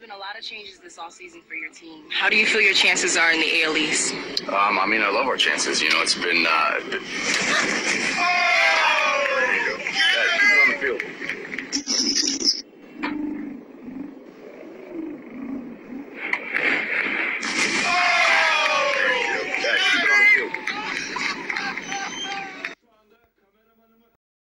Been a lot of changes this offseason for your team. How do you feel your chances are in the AL East? I mean, I love our chances. You know, it's been